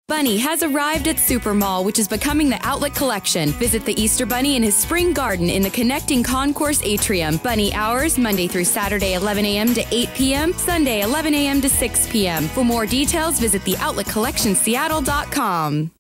Bunny has arrived at Supermall, which is becoming the outlet collection. Visit the Easter Bunny in his spring garden in the connecting concourse atrium. Bunny hours Monday through Saturday 11 a.m. to 8 p.m., Sunday 11 a.m. to 6 p.m. For more details, visit theoutletcollectionseattle.com.